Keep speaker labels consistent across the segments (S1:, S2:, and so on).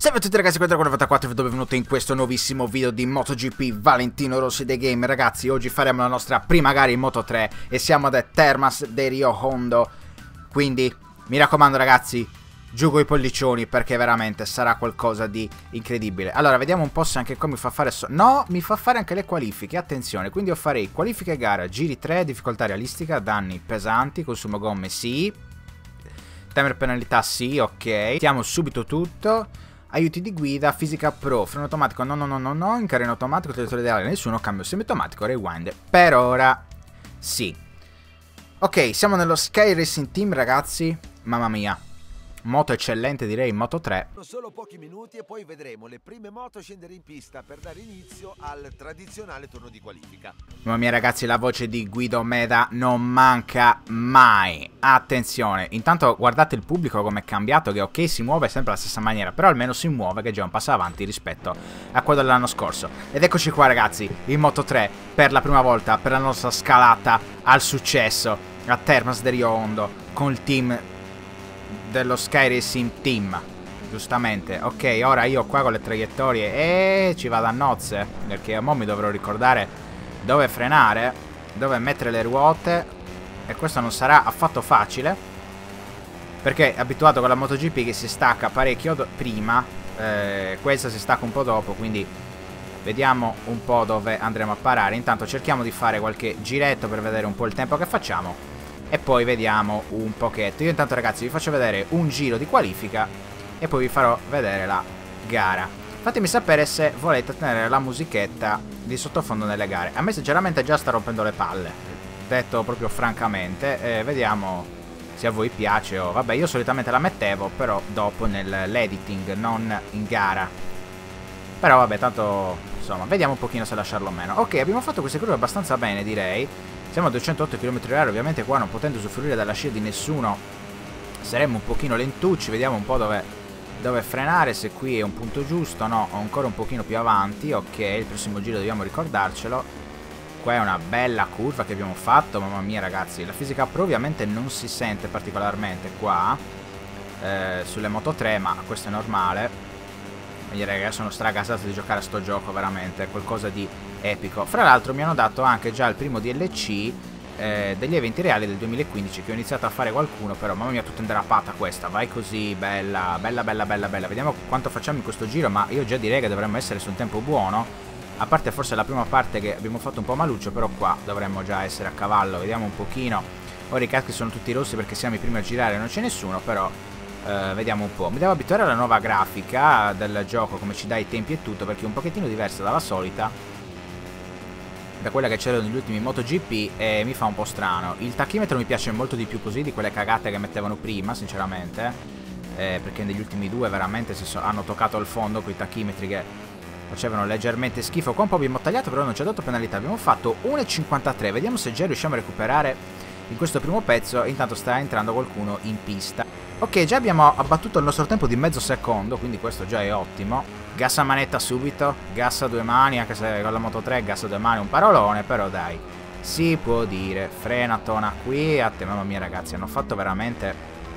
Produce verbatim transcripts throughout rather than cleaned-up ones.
S1: Salve a tutti ragazzi, questo è quarantaquattro e benvenuti in questo nuovissimo video di MotoGP Valentino Rossi The Game. Ragazzi, oggi faremo la nostra prima gara in Moto tre e siamo ad Termas de Rio Hondo. Quindi, mi raccomando ragazzi, giù coi pollicioni perché veramente sarà qualcosa di incredibile. Allora, vediamo un po' se anche qua mi fa fare... So no, mi fa fare anche le qualifiche, attenzione. Quindi io farei qualifiche gara, giri tre, difficoltà realistica, danni pesanti, consumo gomme sì, timer penalità sì, ok. Mettiamo subito tutto. Aiuti di guida, fisica pro, freno automatico no no no no no, incarico automatico, territorio ideale nessuno, cambio semiautomatico, rewind. Per ora sì. Ok, siamo nello Sky Racing Team ragazzi, mamma mia. Moto eccellente direi in Moto tre.
S2: Solo pochi minuti e poi vedremo le prime moto scendere in pista per dare inizio al tradizionale turno di qualifica.
S1: Mamma mia ragazzi, la voce di Guido Meda non manca mai. Attenzione, intanto guardate il pubblico come è cambiato, che ok si muove sempre alla stessa maniera, però almeno si muove, che è già un passo avanti rispetto a quello dell'anno scorso. Ed eccoci qua ragazzi, in Moto tre per la prima volta, per la nostra scalata al successo a Termas de Rio Hondo con il team dello Sky Racing Team, giustamente. Ok, ora io qua con le traiettorie e ci vado a nozze, perché mo mi dovrò ricordare dove frenare, dove mettere le ruote, e questo non sarà affatto facile perché abituato con la MotoGP che si stacca parecchio prima, eh, questa si stacca un po' dopo, quindi vediamo un po' dove andremo a parare. Intanto cerchiamo di fare qualche giretto per vedere un po' il tempo che facciamo e poi vediamo un pochetto. Io intanto ragazzi vi faccio vedere un giro di qualifica e poi vi farò vedere la gara. Fatemi sapere se volete tenere la musichetta di sottofondo nelle gare. A me sinceramente già sta rompendo le palle, detto proprio francamente. eh, Vediamo se a voi piace o... Vabbè, io solitamente la mettevo, però dopo nell'editing, non in gara. Però vabbè, tanto insomma, vediamo un pochino se lasciarlo o meno. Ok, abbiamo fatto queste curve abbastanza bene direi. Siamo a duecentootto chilometri orari, ovviamente qua non potendo usufruire della scia di nessuno saremmo un pochino lentucci. Vediamo un po' dove, dove frenare, se qui è un punto giusto, no, o ancora un pochino più avanti. Ok, il prossimo giro dobbiamo ricordarcelo. Qua è una bella curva che abbiamo fatto, mamma mia ragazzi. La fisica pro ovviamente non si sente particolarmente qua, eh, sulle Moto tre, ma questo è normale. Quindi ragazzi sono stragasato di giocare a sto gioco, veramente, è qualcosa di epico. Fra l'altro mi hanno dato anche già il primo D L C eh, degli eventi reali del duemilaquindici, che ho iniziato a fare qualcuno, però mamma mia tutta inderapata questa, vai così, bella, bella, bella, bella, bella. Vediamo quanto facciamo in questo giro, ma io già direi che dovremmo essere su un tempo buono, a parte forse la prima parte che abbiamo fatto un po' maluccio, però qua dovremmo già essere a cavallo. Vediamo un pochino, ora i caschi sono tutti rossi perché siamo i primi a girare, non c'è nessuno, però... Uh, vediamo un po', mi devo abituare alla nuova grafica del gioco, come ci dà i tempi e tutto, perché è un pochettino diversa dalla solita, da quella che c'era negli ultimi MotoGP, e mi fa un po' strano. Il tachimetro mi piace molto di più così di quelle cagate che mettevano prima, sinceramente, eh, perché negli ultimi due veramente si so hanno toccato il fondo con i tachimetri che facevano leggermente schifo. Qua un po' abbiamo tagliato, però non ci ha dato penalità. Abbiamo fatto uno e cinquantatré, vediamo se già riusciamo a recuperare in questo primo pezzo. Intanto sta entrando qualcuno in pista. Ok, già abbiamo abbattuto il nostro tempo di mezzo secondo, quindi questo già è ottimo. Gas a manetta subito, gas a due mani, anche se con la Moto tre gas a due mani è un parolone, però dai, si può dire. Frenatona qui, a te, mamma mia ragazzi, hanno fatto veramente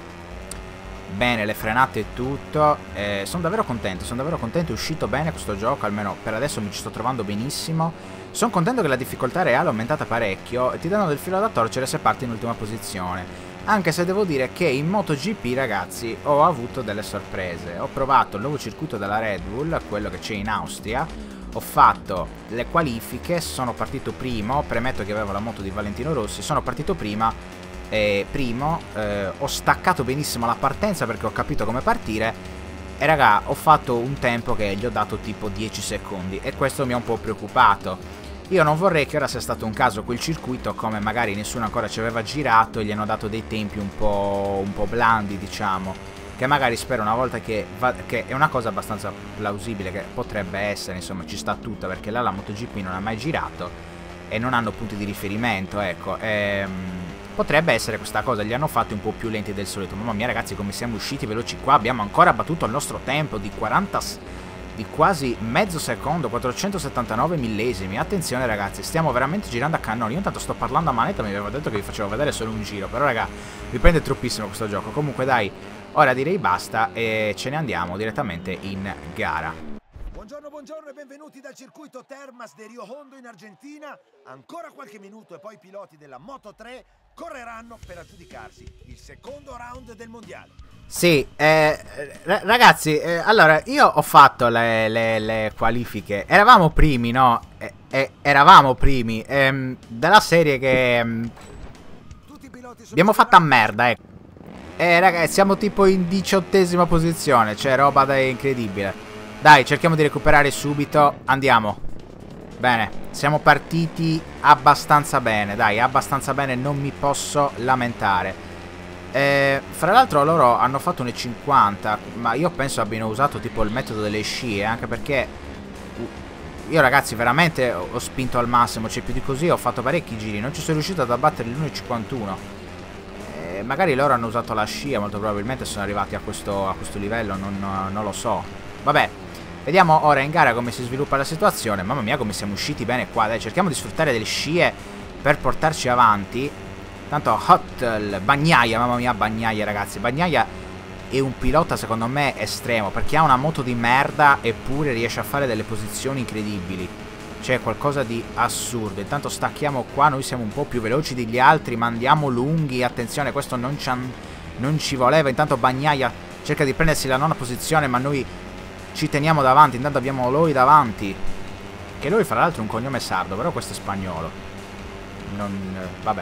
S1: bene le frenate e tutto. eh, Sono davvero contento, sono davvero contento, è uscito bene questo gioco, almeno per adesso mi ci sto trovando benissimo. Sono contento che la difficoltà reale è aumentata parecchio e ti danno del filo da torcere se parti in ultima posizione. Anche se devo dire che in MotoGP ragazzi ho avuto delle sorprese. Ho provato il nuovo circuito della Red Bull, quello che c'è in Austria. Ho fatto le qualifiche, sono partito primo, premetto che avevo la moto di Valentino Rossi, sono partito prima e primo, eh, ho staccato benissimo la partenza perché ho capito come partire e raga ho fatto un tempo che gli ho dato tipo dieci secondi e questo mi ha un po' preoccupato. Io non vorrei che ora sia stato un caso quel circuito, come magari nessuno ancora ci aveva girato e gli hanno dato dei tempi un po', un po' blandi, diciamo, che magari spero una volta che, va, che è una cosa abbastanza plausibile che potrebbe essere, insomma ci sta tutta, perché là la MotoGP non ha mai girato e non hanno punti di riferimento, ecco, ehm, potrebbe essere questa cosa, li hanno fatti un po' più lenti del solito. Mamma mia ragazzi come siamo usciti veloci qua, abbiamo ancora battuto il nostro tempo di quaranta di quasi mezzo secondo, quattrocentosettantanove millesimi. Attenzione ragazzi, stiamo veramente girando a cannoni. Io intanto sto parlando a manetta, mi aveva detto che vi facevo vedere solo un giro, però raga, vi prende troppissimo questo gioco. Comunque dai, Ora direi basta e ce ne andiamo direttamente in gara.
S2: Buongiorno, buongiorno e benvenuti dal circuito Termas de Rio Hondo in Argentina. Ancora qualche minuto e poi i piloti della Moto tre correranno per aggiudicarsi il secondo round del mondiale.
S1: Sì, eh, ragazzi, eh, allora io ho fatto le, le, le qualifiche. Eravamo primi, no? Eh, eh, eravamo primi ehm, della serie che ehm, abbiamo fatto a merda, ecco. Eh ragazzi, siamo tipo in diciottesima posizione, cioè roba da incredibile. Dai, cerchiamo di recuperare subito. Andiamo. Bene, siamo partiti abbastanza bene. Dai, abbastanza bene, non mi posso lamentare. eh, Fra l'altro loro hanno fatto un e cinquanta, ma io penso abbiano usato tipo il metodo delle scie, anche perché io ragazzi veramente ho spinto al massimo. Cioè più di così ho fatto parecchi giri, non ci sono riuscito ad abbattere l'uno e cinquantuno. Magari loro hanno usato la scia, molto probabilmente sono arrivati a questo, a questo livello, non, non lo so. Vabbè, vediamo ora in gara come si sviluppa la situazione. Mamma mia come siamo usciti bene qua, dai, cerchiamo di sfruttare delle scie per portarci avanti. Tanto Hot, Bagnaia, mamma mia Bagnaia ragazzi, Bagnaia è un pilota secondo me estremo, perché ha una moto di merda eppure riesce a fare delle posizioni incredibili. C'è qualcosa di assurdo. Intanto stacchiamo qua, noi siamo un po' più veloci degli altri, ma andiamo lunghi. Attenzione, questo non ci, non ci voleva. Intanto Bagnaia cerca di prendersi la nona posizione, ma noi ci teniamo davanti. Intanto abbiamo Loi davanti, che lui fra l'altro è un cognome sardo, però questo è spagnolo. Non... vabbè.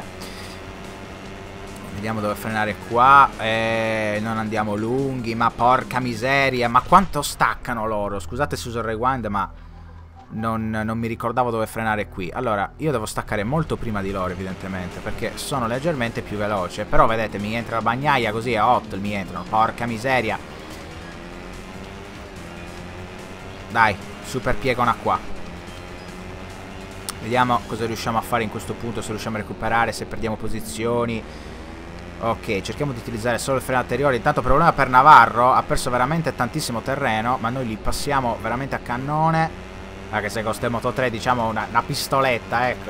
S1: Vediamo dove frenare qua. eh, Non andiamo lunghi, ma porca miseria. Ma quanto staccano loro. Scusate se uso il rewind, ma Non, non mi ricordavo dove frenare qui. Allora, io devo staccare molto prima di loro evidentemente, perché sono leggermente più veloce. Però vedete, mi entra la Bagnaia così a Hot, mi entrano, porca miseria. Dai, super piegona qua. Vediamo cosa riusciamo a fare in questo punto, se riusciamo a recuperare, se perdiamo posizioni. Ok, cerchiamo di utilizzare solo il freno anteriore. Intanto problema per Navarro, ha perso veramente tantissimo terreno, ma noi li passiamo veramente a cannone. Anche se con ste Moto tre diciamo una, una pistoletta, ecco.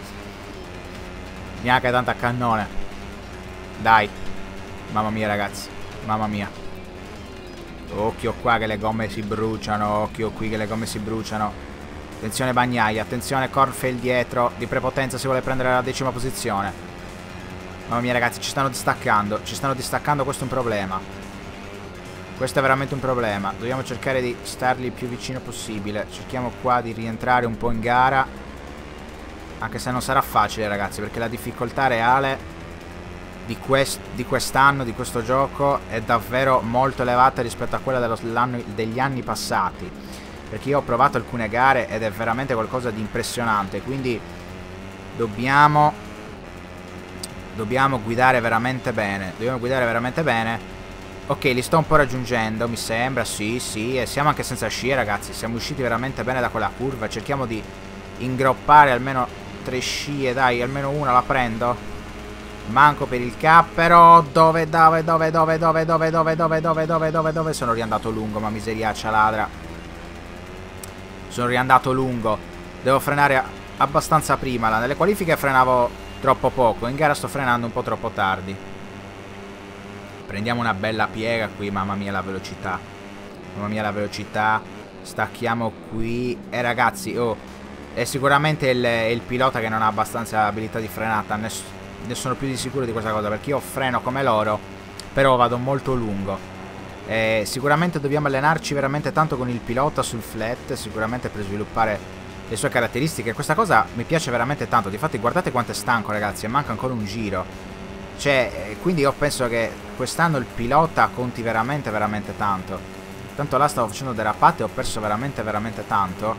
S1: Neanche tanto a cannone. Dai. Mamma mia ragazzi. Mamma mia. Occhio qua che le gomme si bruciano. Occhio qui che le gomme si bruciano. Attenzione Bagnaia. Attenzione Kornfeld dietro. Di prepotenza si vuole prendere la decima posizione. Mamma mia ragazzi, ci stanno distaccando. Ci stanno distaccando, questo è un problema. Questo è veramente un problema. Dobbiamo cercare di stargli il più vicino possibile. Cerchiamo qua di rientrare un po' in gara. Anche se non sarà facile ragazzi, perché la difficoltà reale di, quest di quest'anno, di questo gioco, è davvero molto elevata rispetto a quella dello, degli anni passati. Perché io ho provato alcune gare ed è veramente qualcosa di impressionante. Quindi dobbiamo Dobbiamo guidare veramente bene. Dobbiamo guidare veramente bene. Ok, li sto un po' raggiungendo, mi sembra, sì, sì, e siamo anche senza scie ragazzi, siamo usciti veramente bene da quella curva, cerchiamo di ingroppare almeno tre scie, dai, almeno una la prendo. Manco per il K, però dove, dove, dove, dove, dove, dove, dove, dove, dove, dove, dove, dove, sono riandato lungo, ma miseriaccia ladra. Sono riandato lungo, devo frenare abbastanza prima, nelle qualifiche frenavo troppo poco, in gara sto frenando un po' troppo tardi. Prendiamo una bella piega qui, mamma mia la velocità. Mamma mia la velocità. Stacchiamo qui. E ragazzi, oh, è sicuramente il, il pilota che non ha abbastanza abilità di frenata. Ne, ne sono più di sicuro di questa cosa, perché io freno come loro, però vado molto lungo. E sicuramente dobbiamo allenarci veramente tanto con il pilota sul flat, sicuramente per sviluppare le sue caratteristiche. Questa cosa mi piace veramente tanto. Difatti guardate quanto è stanco ragazzi, e manca ancora un giro. Cioè, quindi io penso che quest'anno il pilota conti veramente, veramente tanto. Tanto là stavo facendo derapate e ho perso veramente, veramente tanto.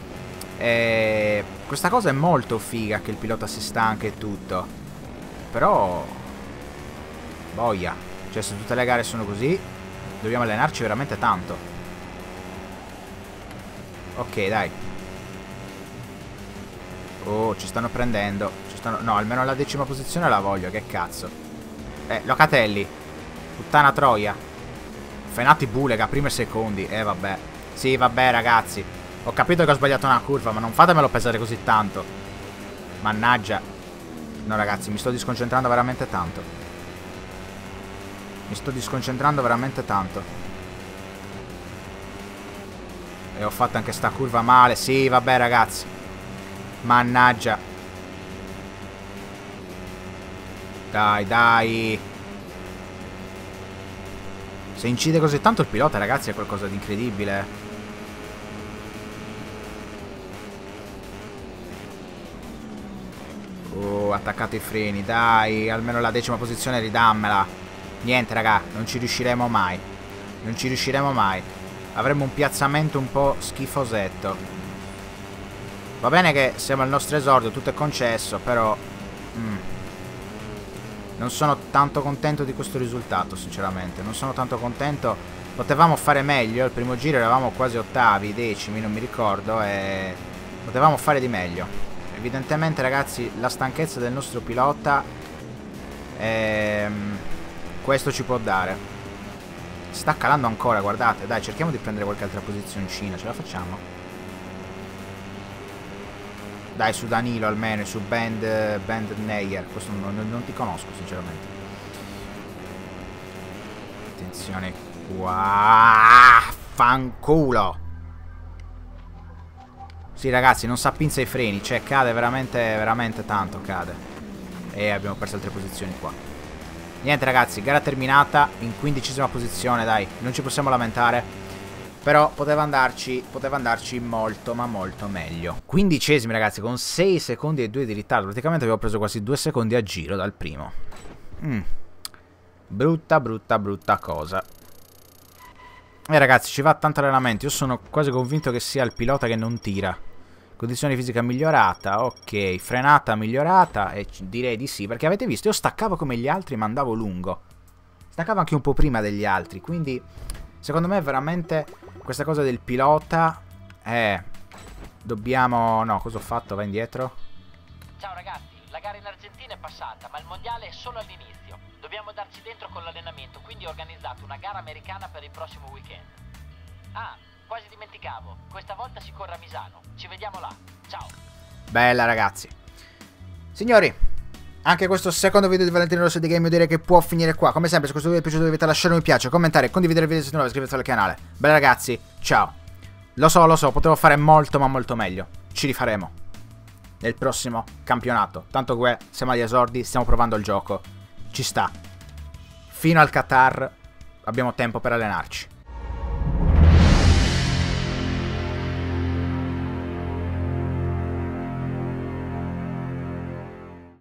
S1: E questa cosa è molto figa, che il pilota si stanca e tutto. Però boia. Cioè, se tutte le gare sono così, dobbiamo allenarci veramente tanto. Ok, dai. Oh, ci stanno prendendo. Ci stanno... No, almeno la decima posizione la voglio, che cazzo. Eh, Locatelli. Puttana troia. Frenati Bulega, primi e secondi. Eh, vabbè. Sì, vabbè, ragazzi. Ho capito che ho sbagliato una curva, ma non fatemelo pesare così tanto. Mannaggia. No, ragazzi, mi sto disconcentrando veramente tanto. Mi sto disconcentrando veramente tanto. E ho fatto anche sta curva male. Sì, vabbè ragazzi. Mannaggia. Dai, dai. Se incide così tanto il pilota, ragazzi, è qualcosa di incredibile. Oh, attaccato i freni, dai. Almeno la decima posizione ridammela. Niente, raga, non ci riusciremo mai. Non ci riusciremo mai. Avremo un piazzamento un po' schifosetto. Va bene che siamo al nostro esordio, tutto è concesso, però... Mm. Non sono tanto contento di questo risultato, sinceramente. Non sono tanto contento. Potevamo fare meglio. Il primo giro eravamo quasi ottavi, decimi, non mi ricordo. E potevamo fare di meglio. Evidentemente, ragazzi, la stanchezza del nostro pilota, ehm, questo ci può dare. Sta calando ancora, guardate. Dai, cerchiamo di prendere qualche altra posizioncina. Ce la facciamo? Dai, su Danilo almeno, su Band, Band Neyer. Questo non, non, non ti conosco, sinceramente. Attenzione qua. Fanculo. Sì, ragazzi, non sa pinza i freni. Cioè, cade veramente, veramente tanto, cade. E abbiamo perso altre posizioni qua. Niente, ragazzi, gara terminata in quindicesima posizione, dai. Non ci possiamo lamentare. Però poteva andarci, poteva andarci molto ma molto meglio. Quindicesimi, ragazzi, con sei secondi e due di ritardo. Praticamente avevo preso quasi due secondi a giro dal primo. Mm. Brutta, brutta, brutta cosa. E ragazzi, ci va tanto allenamento. Io sono quasi convinto che sia il pilota che non tira. Condizione fisica migliorata, ok. Frenata migliorata, e direi di sì. Perché avete visto, io staccavo come gli altri ma andavo lungo. Staccavo anche un po' prima degli altri. Quindi, secondo me, veramente... Questa cosa del pilota è... Dobbiamo... No, cosa ho fatto? Va indietro.
S3: Ciao ragazzi, la gara in Argentina è passata, ma il mondiale è solo all'inizio. Dobbiamo darci dentro con l'allenamento, quindi ho organizzato una gara americana per il prossimo weekend. Ah, quasi dimenticavo, questa volta si corre a Misano. Ci vediamo là, ciao.
S1: Bella ragazzi. Signori, anche questo secondo video di Valentino Rossi di Game io direi che può finire qua. Come sempre, se questo video vi è piaciuto dovete lasciare un mi piace, commentare, condividere il video se non avete iscrivervi al canale. Bella ragazzi, ciao. Lo so, lo so, potevo fare molto ma molto meglio. Ci rifaremo nel prossimo campionato. Tanto che siamo agli esordi, stiamo provando il gioco. Ci sta. Fino al Qatar abbiamo tempo per allenarci.